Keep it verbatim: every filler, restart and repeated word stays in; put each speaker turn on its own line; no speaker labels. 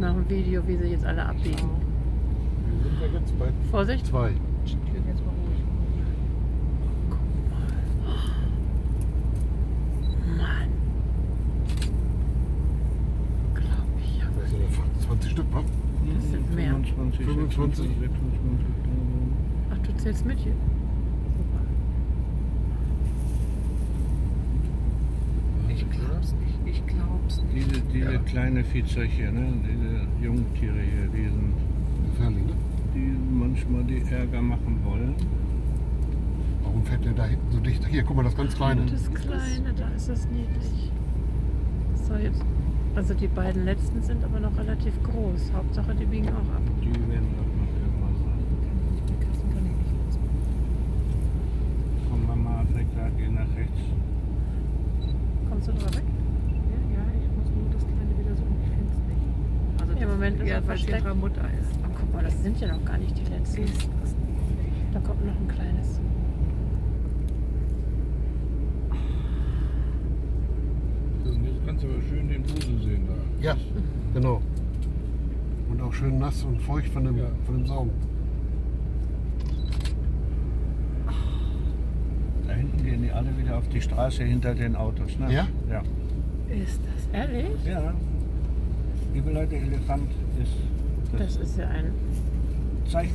nach dem Video, wie sie jetzt alle abbiegen.
Wir sind ja jetzt bei
Vorsicht!
zwei.
Tür jetzt mal ruhig.
Mann! Glaub ich ja.
Das sind ja zwanzig Stück, wa?
Das sind mehr.
fünfundzwanzig,
fünfundzwanzig.
sechsundzwanzig.
Ach, du zählst mit hier? Super.
Ich glaub's nicht. Ich glaub's nicht.
Diese, diese
Ja.
kleine Viehzeuche, ne? Diese Jungtiere hier, die sind,
Gefährlich, ne?
die manchmal die Ärger machen wollen.
Warum fährt der da hinten so dicht? Hier, guck mal, das ganz kleine.
Das Kleine, da ist das niedlich. So, jetzt. Also die beiden letzten sind aber noch relativ groß. Hauptsache, die biegen auch ab.
Die werden doch noch irgendwann sein.
Die Kassen kann ich nicht losmachen.
Komm, Mama Afrika, geh nach rechts.
Kommst du drüber weg?
Ja, ja, ich muss nur das Kleine wieder suchen. Ich finde es nicht. Also
Im Moment ist
ja,
er
weil es
versteckt.
ihrer Mutter ist.
Ach, guck mal, das sind ja noch gar nicht die letzten.
Ist das niedlich.
Da kommt noch ein kleines.
Jetzt kannst du aber schön den Busen sehen da.
Ja, genau. Und auch schön nass und feucht von dem,
Ja.
von dem Saum.
Da hinten gehen die alle wieder auf die Straße hinter den Autos, ne?
Ja?
Ja.
Ist das ehrlich?
Ja. Liebe Leute, Elefant ist
Das ist ja ein